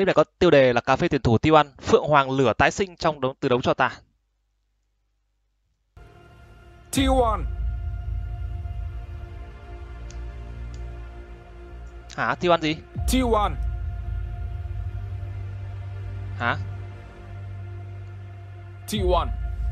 này có tiêu đề là cà phê tuyển thủ T1, Phượng Hoàng lửa tái sinh trong từ đống tro tàn. T1. Hả? T1 gì? T1. Hả? T1.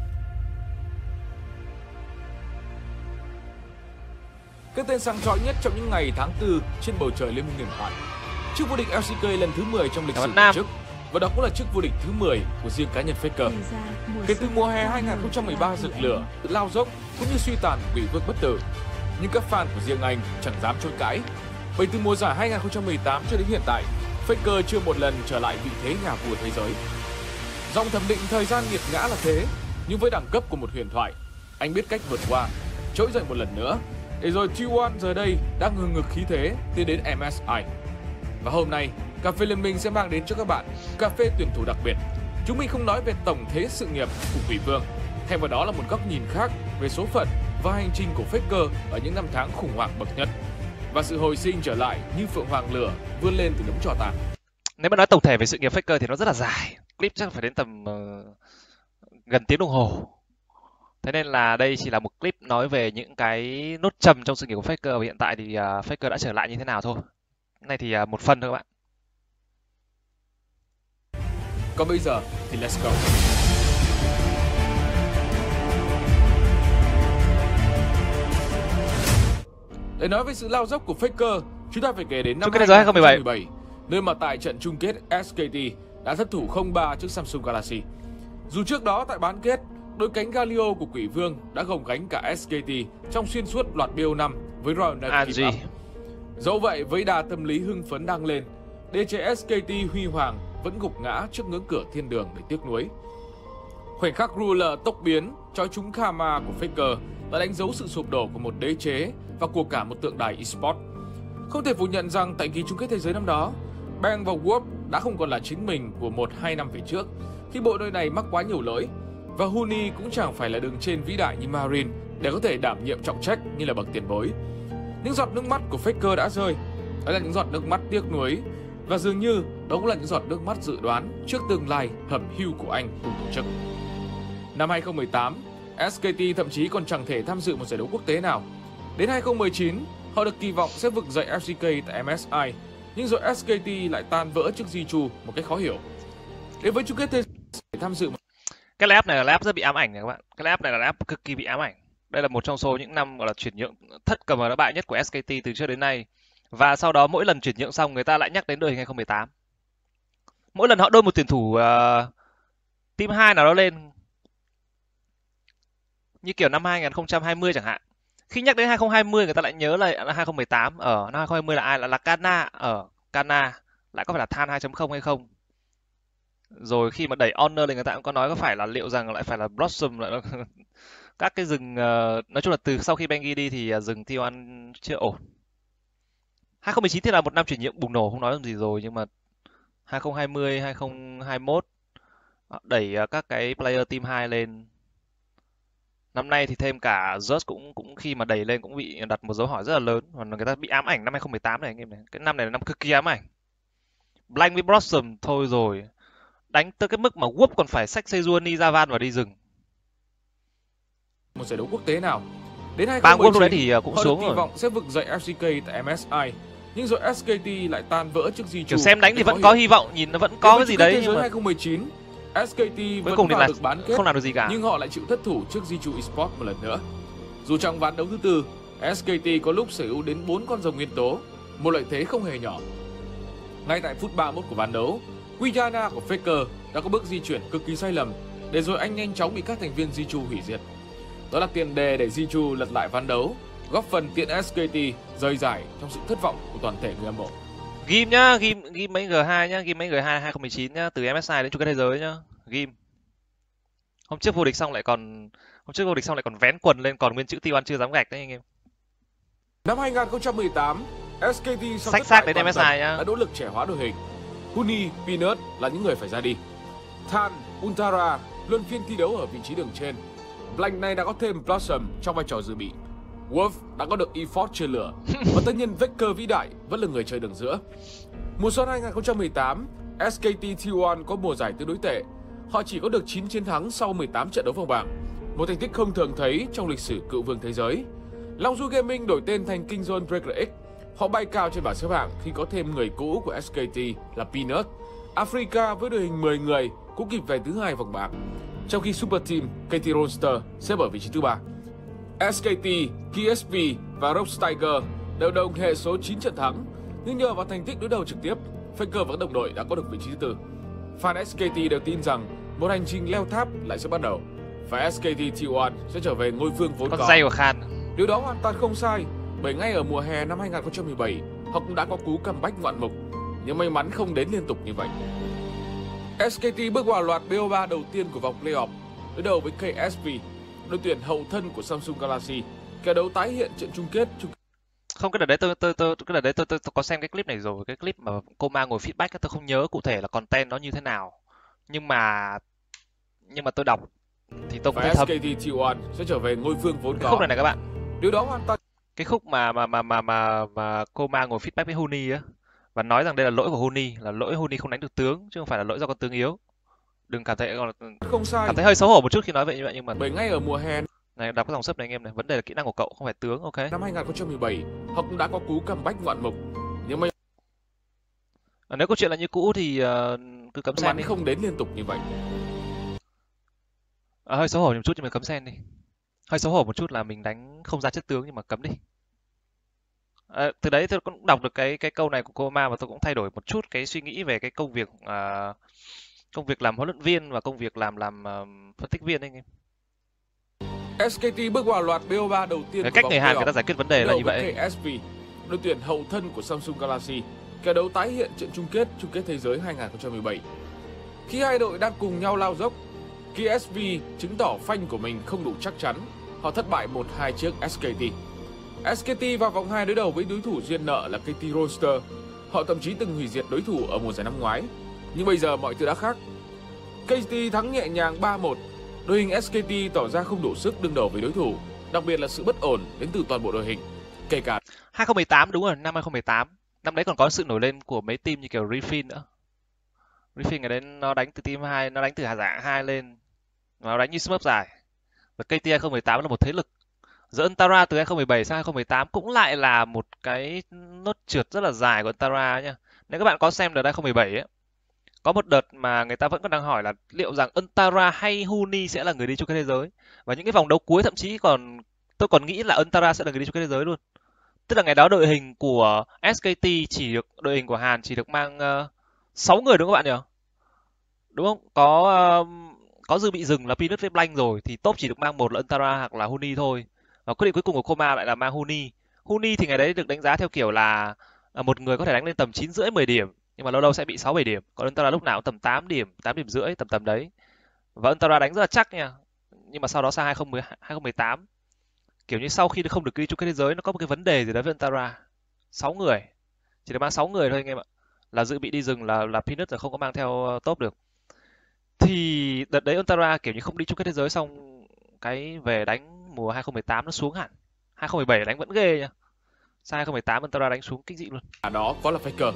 Cái tên sáng chói nhất trong những ngày tháng 4 trên bầu trời Liên minh huyền thoại. Chức vô địch LCK lần thứ 10 trong lịch sử tổ chức, và đó cũng là chức vô địch thứ 10 của riêng cá nhân Faker. Kể từ mùa hè 2013 rực lửa, lao dốc cũng như suy tàn quỷ vương bất tử, nhưng các fan của riêng anh chẳng dám chối cãi. Bởi từ mùa giải 2018 cho đến hiện tại, Faker chưa một lần trở lại vị thế nhà vua thế giới. Dòng thẩm định thời gian nghiệt ngã là thế, nhưng với đẳng cấp của một huyền thoại, anh biết cách vượt qua, trỗi dậy một lần nữa. Để rồi T1 giờ đây đang hừng hực khí thế tiến đến MSI. Và hôm nay, Cà phê Liên minh sẽ mang đến cho các bạn cà phê tuyển thủ đặc biệt. Chúng mình không nói về tổng thế sự nghiệp của Quỷ Vương, thay vào đó là một góc nhìn khác về số phận và hành trình của Faker ở những năm tháng khủng hoảng bậc nhất, và sự hồi sinh trở lại như phượng hoàng lửa vươn lên từ đống tro tàn. Nếu mà nói tổng thể về sự nghiệp Faker thì nó rất là dài, clip chắc phải đến tầm gần tiếng đồng hồ. Thế nên là đây chỉ là một clip nói về những cái nốt trầm trong sự nghiệp của Faker, và hiện tại thì Faker đã trở lại như thế nào thôi. Cái này thì một phần thôi các bạn. Còn bây giờ thì let's go. Để nói về sự lao dốc của Faker, chúng ta phải kể đến năm 2017, nơi mà tại trận chung kết SKT đã thất thủ 0-3 trước Samsung Galaxy. Dù trước đó tại bán kết, đôi cánh Galio của Quỷ Vương đã gồng gánh cả SKT trong xuyên suốt loạt BO5 với Royal Navy. Dẫu vậy, với đà tâm lý hưng phấn đang lên, DC SKT huy hoàng vẫn gục ngã trước ngưỡng cửa thiên đường để tiếc nuối. Khoảnh khắc Ruler tốc biến chói trúng Karma của Faker đã đánh dấu sự sụp đổ của một đế chế và của cả một tượng đài eSports. Không thể phủ nhận rằng tại kỳ chung kết thế giới năm đó, Bang và Warp đã không còn là chính mình của 1-2 năm về trước, khi bộ đôi này mắc quá nhiều lỗi, và Huni cũng chẳng phải là đường trên vĩ đại như Marine để có thể đảm nhiệm trọng trách như là bậc tiền bối. Những giọt nước mắt của Faker đã rơi, đó là những giọt nước mắt tiếc nuối, và dường như đó cũng là những giọt nước mắt dự đoán trước tương lai hẩm hiu của anh cùng tổ chức. Năm 2018, SKT thậm chí còn chẳng thể tham dự một giải đấu quốc tế nào. Đến 2019, họ được kỳ vọng sẽ vực dậy FCK tại MSI, nhưng rồi SKT lại tan vỡ trước Zichu một cách khó hiểu. Đến với chung kết thế giới tham dự cái lap này là lap rất bị ám ảnh này các bạn. Cái lap này là lap cực kỳ bị ám ảnh. Đây là một trong số những năm gọi là chuyển nhượng thất cầm và bại nhất của SKT từ trước đến nay. Và sau đó mỗi lần chuyển nhượng xong người ta lại nhắc đến đội hình 2018. Mỗi lần họ đôi một tuyển thủ team 2 nào đó lên, như kiểu năm 2020 chẳng hạn. Khi nhắc đến 2020 người ta lại nhớ là 2018. Ở năm 2020 là ai? Là Kana. Ở Kana lại có phải là Than 2.0 hay không? Rồi khi mà đẩy Honor thì người ta cũng có nói có phải là liệu rằng lại phải là Blossom lại các cái rừng, nói chung là từ sau khi Bengi đi thì rừng T1 chưa ổn. 2019 thì là một năm chuyển nhượng bùng nổ, không nói làm gì rồi, nhưng mà 2020, 2021 đẩy các cái player team 2 lên. Năm nay thì thêm cả Just cũng khi mà đẩy lên cũng bị đặt một dấu hỏi rất là lớn, và người ta bị ám ảnh năm 2018 này anh em này. Cái năm này là năm cực kỳ ám ảnh. Blank với Blossom thôi rồi. Đánh tới cái mức mà Whoop còn phải xách Sejuani ra van và đi rừng. Một giải đấu quốc tế nào. Đến 2019, lúc đấy thì cũng họ xuống được kỳ vọng sẽ vực dậy FCK tại MSI, nhưng rồi SKT lại tan vỡ trước Zichu. Kiểu xem đánh thì vẫn có hy vọng, nhìn nó vẫn có cái gì đấy, nhưng mà 2019, SKT cuối cùng thì là được bán kết, không làm được gì cả. Nhưng họ lại chịu thất thủ trước Zichu Esports một lần nữa. Dù trong ván đấu thứ tư, SKT có lúc sở hữu đến 4 con rồng nguyên tố, một lợi thế không hề nhỏ. Ngay tại phút 31 của ván đấu, Quijana của Faker đã có bước di chuyển cực kỳ sai lầm, để rồi anh nhanh chóng bị các thành viên Zichu hủy diệt. Đó là tiền đề để Zichu lật lại ván đấu, góp phần tiện SKT rơi giải trong sự thất vọng của toàn thể người hâm mộ. Ghim nhá, ghim mấy G2 nhá, ghim mấy G2 2019 nhá, từ MSI đến chung kết thế giới nhá, ghim. Hôm trước vô địch xong lại còn vén quần lên, còn nguyên chữ T1 chưa dám gạch đấy anh em. Năm 2018, SKT sau xách xác đến MSI nhá, đã nỗ lực trẻ hóa đội hình. Huni, Peanut là những người phải ra đi. Than, Untara luân phiên thi đấu ở vị trí đường trên. Blank này đã có thêm Blossom trong vai trò dự bị. Wolf đã có được eForce chơi lửa, và tất nhiên Vector vĩ đại vẫn là người chơi đường giữa. Mùa xuân 2018, SKT T1 có mùa giải tương đối tệ. Họ chỉ có được 9 chiến thắng sau 18 trận đấu vòng bảng, một thành tích không thường thấy trong lịch sử cựu vương thế giới. Long Du Gaming đổi tên thành Kingzone Breaker X. Họ bay cao trên bảng xếp hạng khi có thêm người cũ của SKT là Peanut. Africa với đội hình 10 người cũng kịp về thứ hai vòng bảng, trong khi Super Team KT Rolster xếp ở vị trí thứ 3. SKT, KSP và Rogue Tiger đều đồng hệ số 9 trận thắng, nhưng nhờ vào thành tích đối đầu trực tiếp, Faker và các đồng đội đã có được vị trí thứ 4. Fan SKT đều tin rằng một hành trình leo tháp lại sẽ bắt đầu và SKT T1 sẽ trở về ngôi vương vốn có. Dây của Khan. Điều đó hoàn toàn không sai, bởi ngay ở mùa hè năm 2017, họ cũng đã có cú comeback ngoạn mục, nhưng may mắn không đến liên tục như vậy. SKT bước vào loạt BO3 đầu tiên của vòng playoff, đối đầu với KSP, đội tuyển hậu thân của Samsung Galaxy. Kèo đấu tái hiện trận chung kết. Không, cái đợt đấy tôi có xem cái clip này rồi, cái clip mà Coma ngồi feedback tôi không nhớ cụ thể là content nó như thế nào. Nhưng mà tôi đọc thì tôi cũng thấy thấm. SKT T1 sẽ trở về ngôi vương vốn có. Cái khúc này các bạn. Điều đó hoàn toàn. Cái khúc mà Coma ngồi feedback với Huni á và nói rằng đây là lỗi của Huni, là lỗi Huni không đánh được tướng chứ không phải là lỗi do con tướng yếu. Đừng cảm thấy không sai. Cảm thấy hơi xấu hổ một chút khi nói vậy như vậy, nhưng mà bởi ngay ở mùa hè này, đọc cái dòng sub này anh em này, vấn đề là kỹ năng của cậu không phải tướng. Ok. Năm 2017, họ cũng đã có cú comeback ngoạn mục, nhưng mà nếu câu chuyện là như cũ thì cứ cấm sen đi. không đến liên tục như vậy. Hơi xấu hổ một chút nhưng mà cấm sen đi. Hơi xấu hổ một chút là mình đánh không ra chất tướng nhưng mà cấm đi. Từ đấy tôi cũng đọc được cái câu này của Coma và tôi cũng thay đổi một chút cái suy nghĩ về cái công việc làm huấn luyện viên và công việc làm phân tích viên anh em. SKT bước vào loạt BO3 đầu tiên cái cách người Hàn người ta giải quyết vấn đề là như vậy. KSP, đội tuyển hậu thân của Samsung Galaxy, kèo đấu tái hiện trận chung kết thế giới 2017. Khi hai đội đang cùng nhau lao dốc, KSP chứng tỏ phanh của mình không đủ chắc chắn, họ thất bại 1-2 trước SKT. SKT vào vòng 2 đối đầu với đối thủ duyên nợ là KT Rolster. Họ thậm chí từng hủy diệt đối thủ ở mùa giải năm ngoái. Nhưng bây giờ mọi thứ đã khác. KT thắng nhẹ nhàng 3-1. Đội hình SKT tỏ ra không đủ sức đương đầu với đối thủ, đặc biệt là sự bất ổn đến từ toàn bộ đội hình. Kể cả 2018, đúng rồi, năm 2018. Năm đấy còn có sự nổi lên của mấy team như kiểu Refin nữa. Refin ngày đấy nó đánh từ team 2, nó đánh từ dạng 2 lên. Nó đánh như Smurf dài. Và KT 2018 là một thế lực. Giữa Antara từ 2017 sang 2018 cũng lại là một cái nốt trượt rất là dài của Antara nhá. Nếu các bạn có xem đợt 2017 ấy, có một đợt mà người ta vẫn còn đang hỏi là liệu rằng Antara hay Huni sẽ là người đi chung kết thế giới. Và những cái vòng đấu cuối thậm chí tôi còn nghĩ là Antara sẽ là người đi chung kết thế giới luôn. Tức là ngày đó đội hình của SKT đội hình của Hàn chỉ được mang 6 người đúng không các bạn nhỉ? Đúng không? Có dư bị dừng là Peanut với Blank rồi thì top chỉ được mang một là Antara hoặc là Huni thôi. Và quyết định cuối cùng của Coma lại là mang Huni. Huni thì ngày đấy được đánh giá theo kiểu là một người có thể đánh lên tầm 9,5 10 điểm, nhưng mà lâu lâu sẽ bị 6 7 điểm. Còn Antara lúc nào cũng tầm 8 điểm, 8 điểm rưỡi tầm đấy. Và Antara đánh rất là chắc nha. Nhưng mà sau đó sang 2018, kiểu như sau khi không được đi chung kết thế giới nó có một cái vấn đề gì đó với Antara. 6 người. Chỉ được mang 6 người thôi anh em ạ. Là dự bị đi rừng là Peanut rồi không có mang theo top được. Thì đợt đấy Antara kiểu như không đi chung kết thế giới, xong cái về đánh mùa 2018 nó xuống hẳn. 2017 đánh vẫn ghê nha. Sang 2018 Antara đánh xuống kinh dị luôn. Đó có là Faker.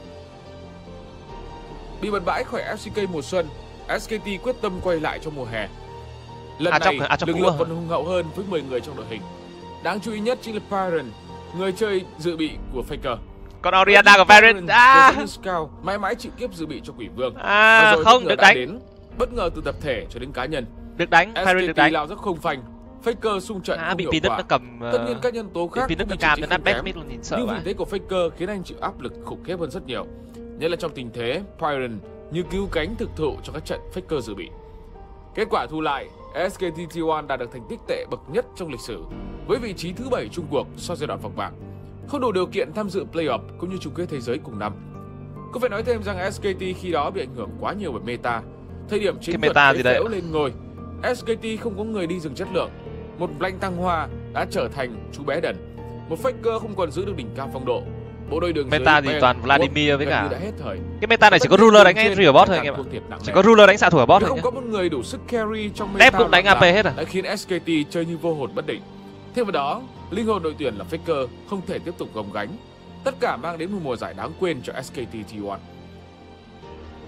Bị bật bãi khỏi FCK mùa xuân, SKT quyết tâm quay lại trong mùa hè. Lần này lực lượng còn hùng hậu hơn với 10 người trong đội hình. Đáng chú ý nhất chính là Byron, người chơi dự bị của Faker. Còn Oriana của Byron Scout mãi mãi chịu kiếp dự bị cho Quỷ Vương. Không được đánh. Bất ngờ từ tập thể cho đến cá nhân. Được đánh, Byron được đánh. lao dốc không phanh. Faker xung trận không bị hiệu quả. Nó cầm tất nhiên các nhân tố khác cũng bị cam cho nắp back mid luôn, nhìn sợ nhưng vị thế của Faker khiến anh chịu áp lực khủng khiếp hơn rất nhiều. Nhất là trong tình thế Byron như cứu cánh thực thụ cho các trận Faker dự bị. Kết quả thu lại, SKT T1 đạt được thành tích tệ bậc nhất trong lịch sử với vị trí thứ 7 chung cuộc sau giai đoạn vòng bảng, không đủ điều kiện tham dự playoff cũng như chung kết thế giới cùng năm. Có phải nói thêm rằng SKT khi đó bị ảnh hưởng quá nhiều bởi meta. Thời điểm chiến thuật phế phễu lên ngôi, SKT không có người đi rừng chất lượng. Một Blank Tăng Hoa đã trở thành chú bé đần. Một Faker không còn giữ được đỉnh cao phong độ. Bộ đôi đường meta thì toàn Vladimir với cả đã hết thời. Cái meta này chỉ có ruler đánh real boss thôi anh em ạ. Chỉ có ruler đánh xạ thủ ở boss thôi. Không có một người đủ sức carry trong meta. Dep cũng đánh AP hết à. Đã khiến SKT chơi như vô hồn bất định. Thêm vào đó, linh hồn đội tuyển là Faker không thể tiếp tục gồng gánh. Tất cả mang đến một mùa giải đáng quên cho SKT T1.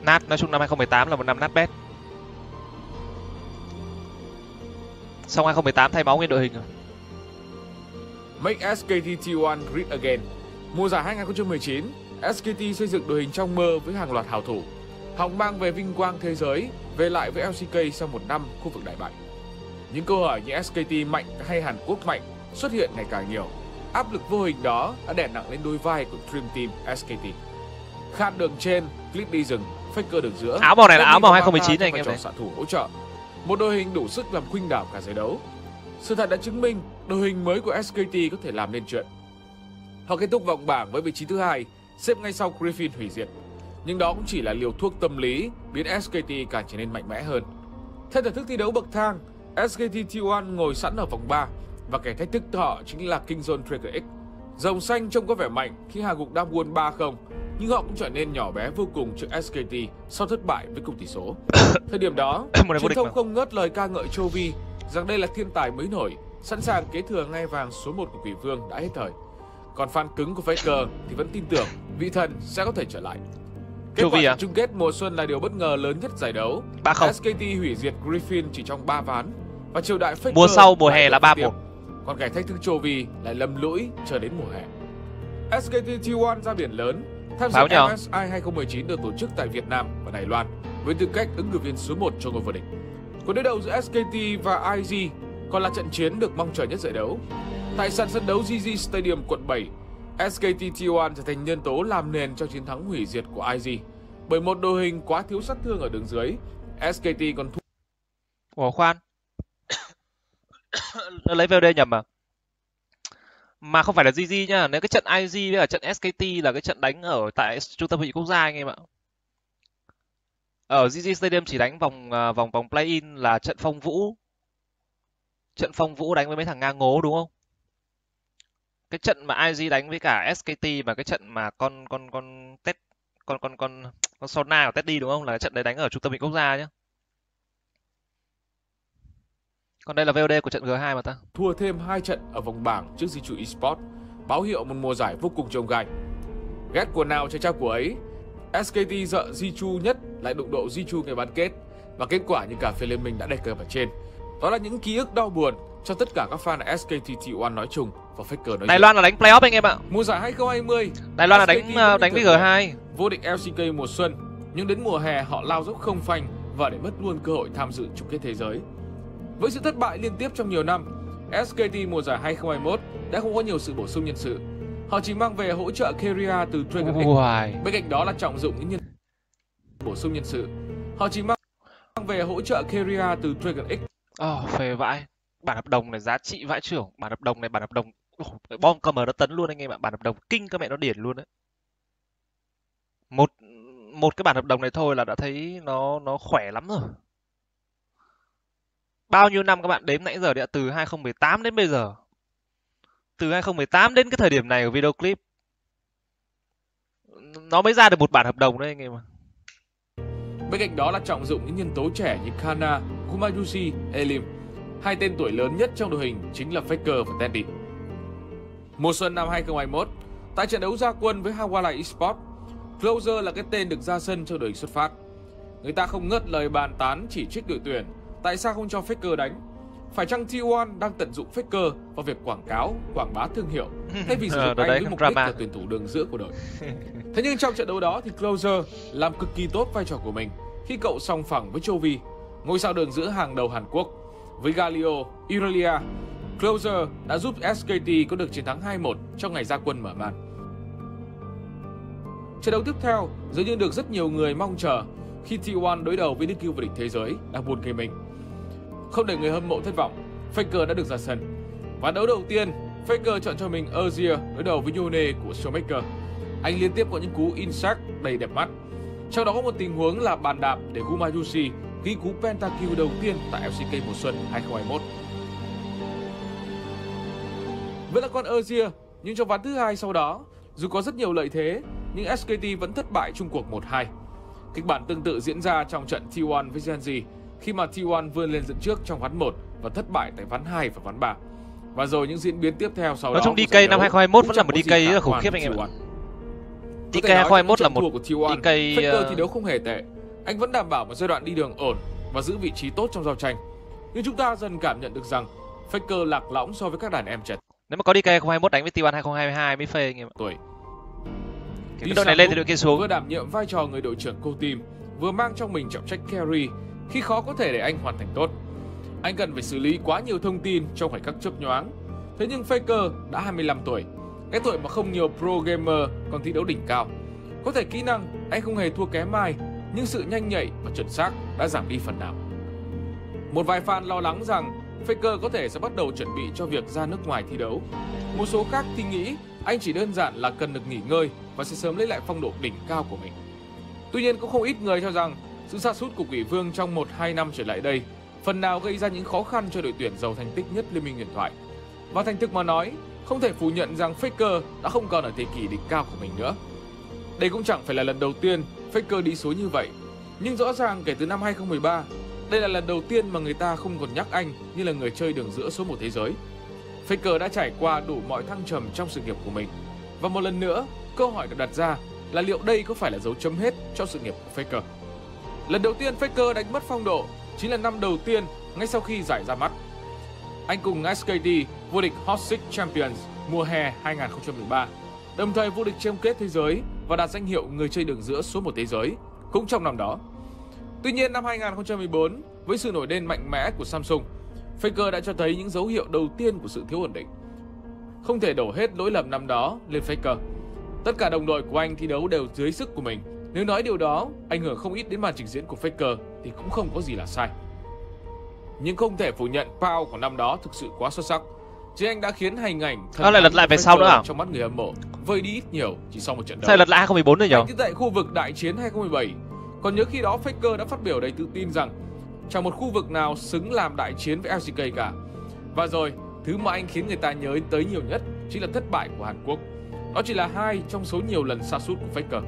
Nát, nói chung năm 2018 là một năm nát bét. Xong 2018 thay máu nguyên đội hình rồi. Make SKT T1 great again. Mùa giải 2019, SKT xây dựng đội hình trong mơ với hàng loạt hảo thủ. Họ mang về vinh quang thế giới, về lại với LCK sau một năm khu vực đại bại. Những câu hỏi như SKT mạnh hay Hàn Quốc mạnh xuất hiện ngày càng nhiều. Áp lực vô hình đó đã đè nặng lên đôi vai của Dream Team SKT. Khan đường trên, Clip đi rừng, Faker đường giữa. Áo màu này là áo màu 2019 này anh em này. Xạ thủ hỗ trợ. Một đội hình đủ sức làm khuynh đảo cả giải đấu. Sự thật đã chứng minh đội hình mới của SKT có thể làm nên chuyện. Họ kết thúc vòng bảng với vị trí thứ hai, xếp ngay sau Griffin hủy diệt. Nhưng đó cũng chỉ là liều thuốc tâm lý biến SKT càng trở nên mạnh mẽ hơn. Theo thể thức thi đấu bậc thang, SKT T1 ngồi sẵn ở vòng 3 và kẻ thách thức họ chính là Kingzone Tracker X. Rồng xanh trông có vẻ mạnh khi hạ gục Damwon 3-0, nhưng họ cũng trở nên nhỏ bé vô cùng trước SKT sau thất bại với cùng tỷ số. Thời điểm đó, truyền thông không ngớt lời ca ngợi Chovy rằng đây là thiên tài mới nổi, sẵn sàng kế thừa ngai vàng số 1 của Quỷ Vương đã hết thời. Còn fan cứng của Faker thì vẫn tin tưởng vị thần sẽ có thể trở lại. Kết quả chung kết mùa xuân là điều bất ngờ lớn nhất giải đấu. 3-0. SKT hủy diệt Griffin chỉ trong 3 ván và triều đại Faker mùa sau mùa hè là 3-1. Còn kẻ thách thức Chovy lại lầm lũi chờ đến mùa hè. SKT T1 ra biển lớn tham dự MSI 2019 được tổ chức tại Việt Nam và Đài Loan với tư cách ứng cử viên số 1 cho ngôi vô địch. Cuộc đối đầu giữa SKT và IG còn là trận chiến được mong chờ nhất giải đấu. Tại sân đấu GG Stadium quận 7, SKT T1 trở thành nhân tố làm nền cho chiến thắng hủy diệt của IG. Bởi một đội hình quá thiếu sát thương ở đường dưới, SKT còn thua. Ủa khoan. Nó lấy VOD nhầm à? Mà không phải là GG nhá, nếu cái trận IG với cả trận SKT là cái trận đánh ở tại trung tâm hội nghị quốc gia anh em ạ. Ở GG Stadium chỉ đánh vòng play-in là trận Phong Vũ. Trận Phong Vũ đánh với mấy thằng ngang ngố đúng không? Cái trận mà IG đánh với cả SKT và cái trận mà con Sona của Teddy đúng không? Là cái trận đấy đánh ở trung tâm hội nghị quốc gia nhá. Còn đây là VOD của trận G2 mà ta. Thua thêm 2 trận ở vòng bảng trước Jichu Esports, báo hiệu một mùa giải vô cùng chông gai. Ghét của nào chơi trao của ấy, SKT sợ Jichu nhất lại đụng độ Jichu ngày bán kết và kết quả như cả phía liên minh đã đề cập ở trên. Đó là những ký ức đau buồn cho tất cả các fan SKT T1 nói chung và Faker nói riêng. Đài Loan là đánh playoff anh em ạ. Mùa giải 2020, Đài Loan là đánh với G2, vô địch LCK mùa xuân, nhưng đến mùa hè họ lao dốc không phanh và để mất luôn cơ hội tham dự chung kết thế giới. Với sự thất bại liên tiếp trong nhiều năm, SKT mùa giải 2021 đã không có nhiều sự bổ sung nhân sự. Họ chỉ mang về hỗ trợ Keria từ Dragon X. Bên cạnh đó là trọng dụng những bổ sung nhân sự. Họ chỉ mang về hỗ trợ Keria từ Dragon X. Phê vãi. Bản hợp đồng này giá trị vãi chưởng. Bản hợp đồng bom cầm ở nó tấn luôn anh em ạ. Bản hợp đồng kinh các mẹ nó điển luôn đấy. Một cái bản hợp đồng này thôi là đã thấy nó khỏe lắm rồi. Bao nhiêu năm các bạn đếm nãy giờ đã từ 2018 đến bây giờ. Từ 2018 đến cái thời điểm này của video clip. Nó mới ra được một bản hợp đồng đấy anh em ạ. Bên cạnh đó là trọng dụng những nhân tố trẻ như Kana, Kumayushi, Elim. Hai tên tuổi lớn nhất trong đội hình chính là Faker và Teddy. Mùa xuân năm 2021, tại trận đấu ra quân với Hawala Esports, Closer là cái tên được ra sân cho đội hình xuất phát. Người ta không ngớt lời bàn tán chỉ trích đội tuyển, tại sao không cho Faker đánh? Phải chăng T1 đang tận dụng Faker vào việc quảng cáo, quảng bá thương hiệu, thay vì sử dụng anh với mục đích là tuyển thủ đường giữa của đội? Thế nhưng trong trận đấu đó thì Closer làm cực kỳ tốt vai trò của mình khi cậu song phẳng với Chovy, ngôi sao đường giữa hàng đầu Hàn Quốc. Với Galio, Irelia, Closer đã giúp SKT có được chiến thắng 2-1 trong ngày ra quân mở màn. Trận đấu tiếp theo dường như được rất nhiều người mong chờ khi T1 đối đầu với đương kim vô địch thế giới Damwon Gaming. Không để người hâm mộ thất vọng, Faker đã được ra sân. Ván đấu đầu tiên, Faker chọn cho mình Azir đối đầu với Yone của Showmaker. Anh liên tiếp có những cú insect đầy đẹp mắt. Trong đó có một tình huống là bàn đạp để Gumayushi ghi cú pentakill đầu tiên tại LCK mùa xuân 2021. Vẫn là con Azir, nhưng trong ván thứ hai sau đó, dù có rất nhiều lợi thế, nhưng SKT vẫn thất bại chung cuộc 1-2. Kịch bản tương tự diễn ra trong trận T1 với Genji, khi mà T1 vươn lên dẫn trước trong ván 1 và thất bại tại ván 2 và ván 3. Và rồi những diễn biến tiếp theo sau đó. Nói chung DK năm 2021 vẫn là một DK rất là khủng khiếp anh em ạ. DK 2021 là một của T1, DK Faker thi đấu không hề tệ. Anh vẫn đảm bảo một giai đoạn đi đường ổn và giữ vị trí tốt trong giao tranh. Nhưng chúng ta dần cảm nhận được rằng Faker lạc lõng so với các đàn em trẻ. Nếu mà có DK 2021 đánh với T1 2022 mới phê anh em ạ. Tuổi. Cái đội này lên thì đội kia xuống. Vừa đảm nhiệm vai trò người đội trưởng cô team, vừa mang trong mình trọng trách carry khi khó có thể để anh hoàn thành tốt. Anh cần phải xử lý quá nhiều thông tin trong khoảnh khắc chớp nhoáng. Thế nhưng Faker đã 25 tuổi, cái tuổi mà không nhiều pro gamer còn thi đấu đỉnh cao. Có thể kỹ năng anh không hề thua kém ai, nhưng sự nhanh nhạy và chuẩn xác đã giảm đi phần nào. Một vài fan lo lắng rằng Faker có thể sẽ bắt đầu chuẩn bị cho việc ra nước ngoài thi đấu. Một số khác thì nghĩ anh chỉ đơn giản là cần được nghỉ ngơi và sẽ sớm lấy lại phong độ đỉnh cao của mình. Tuy nhiên cũng không ít người cho rằng sự sa sút của Quỷ Vương trong 1-2 năm trở lại đây phần nào gây ra những khó khăn cho đội tuyển giàu thành tích nhất Liên minh huyền thoại. Và thành thực mà nói, không thể phủ nhận rằng Faker đã không còn ở thời kỳ đỉnh cao của mình nữa. Đây cũng chẳng phải là lần đầu tiên Faker đi xuống như vậy, nhưng rõ ràng kể từ năm 2013, đây là lần đầu tiên mà người ta không còn nhắc anh như là người chơi đường giữa số 1 thế giới. Faker đã trải qua đủ mọi thăng trầm trong sự nghiệp của mình. Và một lần nữa, câu hỏi được đặt ra là liệu đây có phải là dấu chấm hết cho sự nghiệp của Faker? Lần đầu tiên Faker đánh mất phong độ chính là năm đầu tiên ngay sau khi giải ra mắt. Anh cùng SKT vô địch Hot Six Champions mùa hè 2013, đồng thời vô địch chung kết thế giới và đạt danh hiệu người chơi đường giữa số 1 thế giới cũng trong năm đó. Tuy nhiên năm 2014, với sự nổi lên mạnh mẽ của Samsung, Faker đã cho thấy những dấu hiệu đầu tiên của sự thiếu ổn định. Không thể đổ hết lỗi lầm năm đó lên Faker. Tất cả đồng đội của anh thi đấu đều dưới sức của mình. Nếu nói điều đó ảnh hưởng không ít đến màn trình diễn của Faker thì cũng không có gì là sai. Nhưng không thể phủ nhận Pau của năm đó thực sự quá xuất sắc. Chứ anh đã khiến hình ảnh lại lật lại về sau nữa à? Trong mắt người hâm mộ vơi đi ít nhiều chỉ sau một trận đấu. Sao lật lại 2014 rồi nhỉ? Anh tại khu vực đại chiến 2017. Còn nhớ khi đó Faker đã phát biểu đầy tự tin rằng chẳng một khu vực nào xứng làm đại chiến với LCK cả. Và rồi, thứ mà anh khiến người ta nhớ tới nhiều nhất chính là thất bại của Hàn Quốc. Đó chỉ là 2 trong số nhiều lần sa sút của Faker.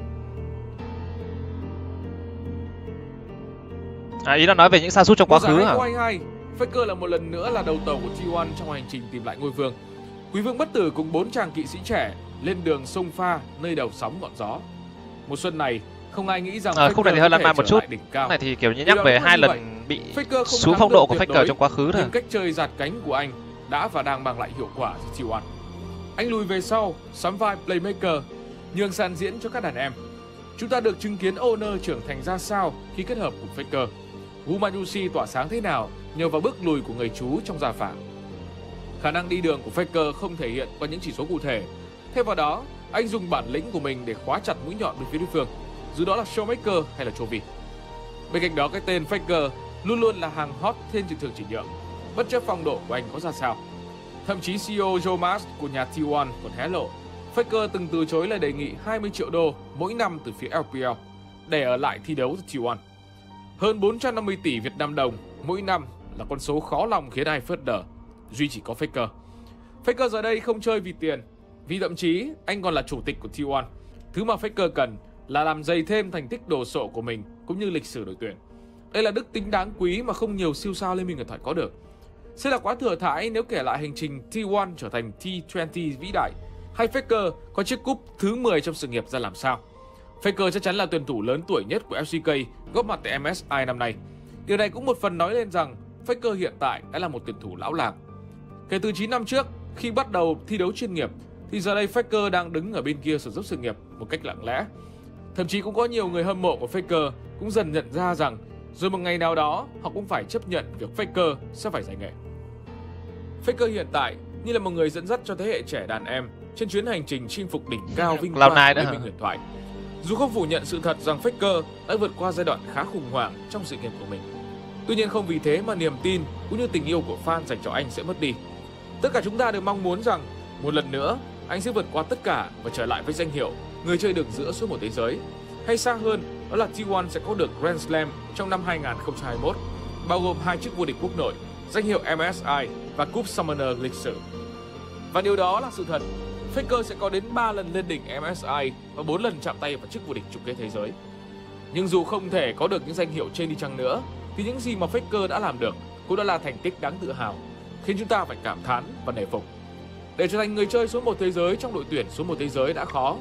Ý là nói về những sa sút trong quá khứ hả? 2022, Faker là một lần nữa là đầu tàu của T1 trong hành trình tìm lại ngôi vương. Quý vương bất tử cùng 4 chàng kỵ sĩ trẻ lên đường sông pha nơi đầu sóng ngọn gió. Mùa xuân này, không ai nghĩ rằng khúc này thì hơi lan man một chút. Khúc này thì kiểu như nhắc về 2 lần bị xuống phong độ của Faker trong quá khứ thôi. Nhưng cách chơi giạt cánh của anh đã và đang mang lại hiệu quả cho T1. Anh lùi về sau, sắm vai playmaker, nhường sàn diễn cho các đàn em. Chúng ta được chứng kiến Owner trưởng thành ra sao khi kết hợp cùng Faker. Gumayusi tỏa sáng thế nào nhờ vào bước lùi của người chú trong gia phả. Khả năng đi đường của Faker không thể hiện qua những chỉ số cụ thể. Thêm vào đó, anh dùng bản lĩnh của mình để khóa chặt mũi nhọn bên phía đối phương, dù đó là Showmaker hay là Chovy. Bên cạnh đó, cái tên Faker luôn luôn là hàng hot trên thị trường chuyển nhượng, bất chấp phong độ của anh có ra sao. Thậm chí CEO Joe Mars của nhà T1 còn hé lộ Faker từng từ chối lời đề nghị 20 triệu đô mỗi năm từ phía LPL để ở lại thi đấu cho T1. Hơn 450 tỷ Việt Nam đồng mỗi năm là con số khó lòng khiến ai phớt lờ, duy chỉ có Faker. Faker giờ đây không chơi vì tiền, vì thậm chí anh còn là chủ tịch của T1. Thứ mà Faker cần là làm dày thêm thành tích đồ sộ của mình cũng như lịch sử đội tuyển. Đây là đức tính đáng quý mà không nhiều siêu sao Liên minh huyền thoại có được. Sẽ là quá thừa thãi nếu kể lại hành trình T1 trở thành T20 vĩ đại, hay Faker có chiếc cúp thứ 10 trong sự nghiệp ra làm sao. Faker chắc chắn là tuyển thủ lớn tuổi nhất của LCK góp mặt tại MSI năm nay. Điều này cũng một phần nói lên rằng Faker hiện tại đã là một tuyển thủ lão làng. Kể từ 9 năm trước, khi bắt đầu thi đấu chuyên nghiệp, thì giờ đây Faker đang đứng ở bên kia sử dụng sự nghiệp một cách lặng lẽ. Thậm chí cũng có nhiều người hâm mộ của Faker cũng dần nhận ra rằng rồi một ngày nào đó họ cũng phải chấp nhận việc Faker sẽ phải giải nghệ. Faker hiện tại như là một người dẫn dắt cho thế hệ trẻ đàn em trên chuyến hành trình chinh phục đỉnh cao vinh quang của Liên minh huyền thoại. Dù không phủ nhận sự thật rằng Faker đã vượt qua giai đoạn khá khủng hoảng trong sự nghiệp của mình, tuy nhiên không vì thế mà niềm tin cũng như tình yêu của fan dành cho anh sẽ mất đi. Tất cả chúng ta đều mong muốn rằng một lần nữa anh sẽ vượt qua tất cả và trở lại với danh hiệu người chơi đường giữa số 1 thế giới. Hay xa hơn, đó là T1 sẽ có được Grand Slam trong năm 2021, bao gồm 2 chức vô địch quốc nội, danh hiệu MSI và cúp Summoner lịch sử. Và điều đó là sự thật. Faker sẽ có đến 3 lần lên đỉnh MSI và 4 lần chạm tay vào chức vô địch chung kết thế giới. Nhưng dù không thể có được những danh hiệu trên đi chăng nữa, thì những gì mà Faker đã làm được cũng đã là thành tích đáng tự hào, khiến chúng ta phải cảm thán và nể phục. Để trở thành người chơi số 1 thế giới trong đội tuyển số 1 thế giới đã khó,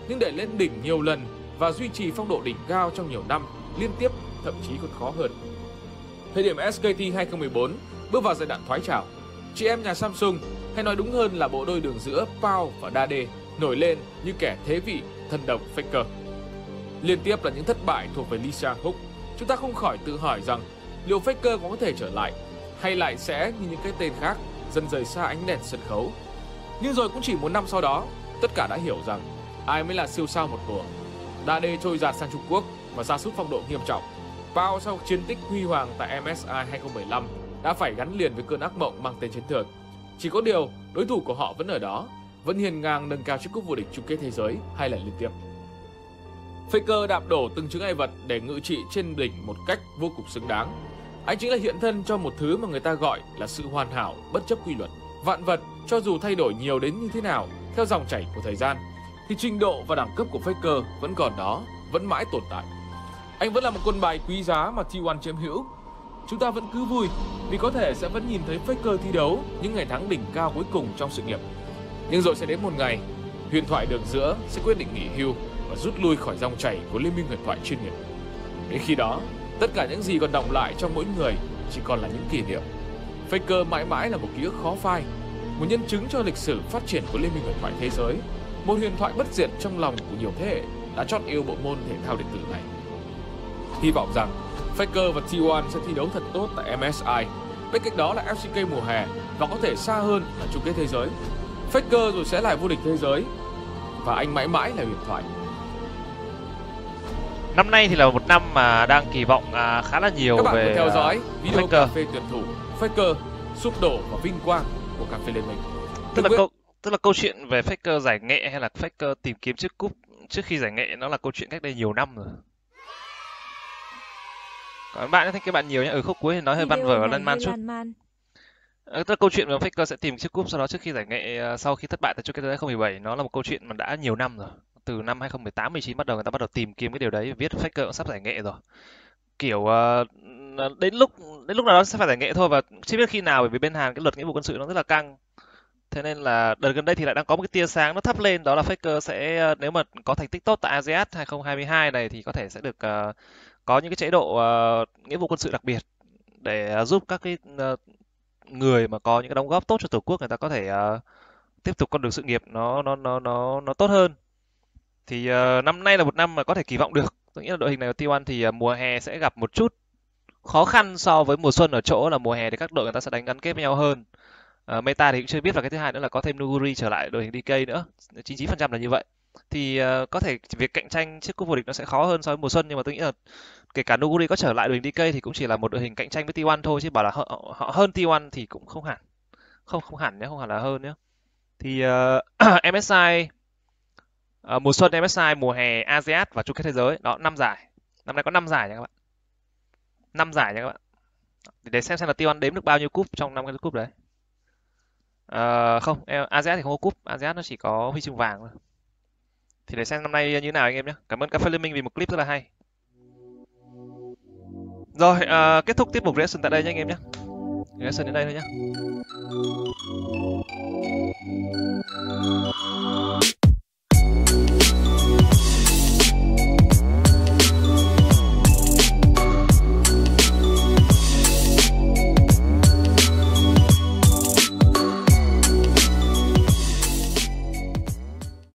nhưng để lên đỉnh nhiều lần và duy trì phong độ đỉnh cao trong nhiều năm liên tiếp thậm chí còn khó hơn. Thời điểm SKT 2014 bước vào giai đoạn thoái trào, chị em nhà Samsung, hay nói đúng hơn là bộ đôi đường giữa Pao và Dade, nổi lên như kẻ thế vị thần độc Faker. Liên tiếp là những thất bại thuộc về Lee Sang-hook, chúng ta không khỏi tự hỏi rằng liệu Faker có thể trở lại hay lại sẽ như những cái tên khác dần rời xa ánh đèn sân khấu. Nhưng rồi cũng chỉ một năm sau đó, tất cả đã hiểu rằng ai mới là siêu sao một mùa. Dade trôi dạt sang Trung Quốc và sa sút phong độ nghiêm trọng. Pao sau chiến tích huy hoàng tại MSI 2015 đã phải gắn liền với cơn ác mộng mang tên chấn thương. Chỉ có điều, đối thủ của họ vẫn ở đó, vẫn hiên ngang nâng cao chiếc cúp vô địch chung kết thế giới 2 lần liên tiếp. Faker đạp đổ từng chướng ngại vật để ngự trị trên đỉnh một cách vô cùng xứng đáng. Anh chính là hiện thân cho một thứ mà người ta gọi là sự hoàn hảo bất chấp quy luật. Vạn vật, cho dù thay đổi nhiều đến như thế nào theo dòng chảy của thời gian, thì trình độ và đẳng cấp của Faker vẫn còn đó, vẫn mãi tồn tại. Anh vẫn là một quân bài quý giá mà T1 chiếm hữu. Chúng ta vẫn cứ vui vì có thể sẽ vẫn nhìn thấy Faker thi đấu những ngày tháng đỉnh cao cuối cùng trong sự nghiệp. Nhưng rồi sẽ đến một ngày, huyền thoại đường giữa sẽ quyết định nghỉ hưu và rút lui khỏi dòng chảy của liên minh huyền thoại chuyên nghiệp. Đến khi đó, tất cả những gì còn đọng lại trong mỗi người chỉ còn là những kỷ niệm. Faker mãi mãi là một ký ức khó phai, một nhân chứng cho lịch sử phát triển của liên minh huyền thoại thế giới, một huyền thoại bất diệt trong lòng của nhiều thế hệ đã chót yêu bộ môn thể thao điện tử này. Hy vọng rằng Faker và T1 sẽ thi đấu thật tốt tại MSI. Bên cạnh đó là FCK mùa hè và có thể xa hơn là chung kết thế giới. Faker rồi sẽ là vô địch thế giới và anh mãi mãi là huyền thoại. Năm nay thì là một năm mà đang kỳ vọng khá là nhiều về các bạn vừa theo dõi video Faker. cà phê tuyển thủ Faker sụp đổ và vinh quang của cà phê Liên minh. Tức là câu chuyện về Faker giải nghệ hay là Faker tìm kiếm chiếc cúp trước khi giải nghệ nó là câu chuyện cách đây nhiều năm rồi. Còn bạn thấy các bạn nhiều nhé, ở khúc cuối thì nói hơi văn vở lan man chút. Tức là câu chuyện mà Faker sẽ tìm chiếc cúp sau đó trước khi giải nghệ sau khi thất bại tại chung kết 2017 nó là một câu chuyện mà đã nhiều năm rồi. Từ năm 2018 19 bắt đầu người ta bắt đầu tìm kiếm cái điều đấy, viết Faker cũng sắp giải nghệ rồi. Kiểu đến lúc nào đó sẽ phải giải nghệ thôi và chưa biết khi nào, bởi vì bên Hàn cái luật nghĩa vụ quân sự nó rất là căng. Thế nên là đợt gần đây thì lại đang có một cái tia sáng nó thắp lên, đó là Faker sẽ nếu mà có thành tích tốt tại ASEAN 2022 này thì có thể sẽ được có những cái chế độ nghĩa vụ quân sự đặc biệt để giúp các cái người mà có những cái đóng góp tốt cho tổ quốc người ta có thể tiếp tục con đường sự nghiệp nó tốt hơn. Thì năm nay là một năm mà có thể kỳ vọng được. Tôi nghĩ là đội hình này của T1 thì mùa hè sẽ gặp một chút khó khăn so với mùa xuân ở chỗ là mùa hè thì các đội người ta sẽ đánh gắn kết với nhau hơn. Meta thì cũng chưa biết, và cái thứ hai nữa là có thêm Nuguri trở lại đội hình DK nữa, 99% là như vậy. Thì có thể việc cạnh tranh chiếc cúp vô địch nó sẽ khó hơn so với mùa xuân, nhưng mà tôi nghĩ là kể cả Nuguri có trở lại đội hình DK thì cũng chỉ là một đội hình cạnh tranh với T1 thôi, chứ bảo là họ hơn T1 thì cũng không hẳn. Không hẳn nhé, không hẳn là hơn nhé. Thì MSI mùa xuân MSI, mùa hè ASEAN và chung kết thế giới, đó 5 giải. Năm nay có 5 giải nha các bạn. 5 giải nha các bạn. Để xem là T1 đếm được bao nhiêu cúp trong 5 cái cúp đấy. Không, ASEAN thì không có cúp, ASEAN nó chỉ có huy chương vàng thôi. Thì để xem năm nay như thế nào anh em nhé. Cảm ơn Cà phê Liên minh vì một clip rất là hay. Rồi, kết thúc tiết mục reaction tại đây nhé anh em nhé. Reaction đến đây thôi nhé.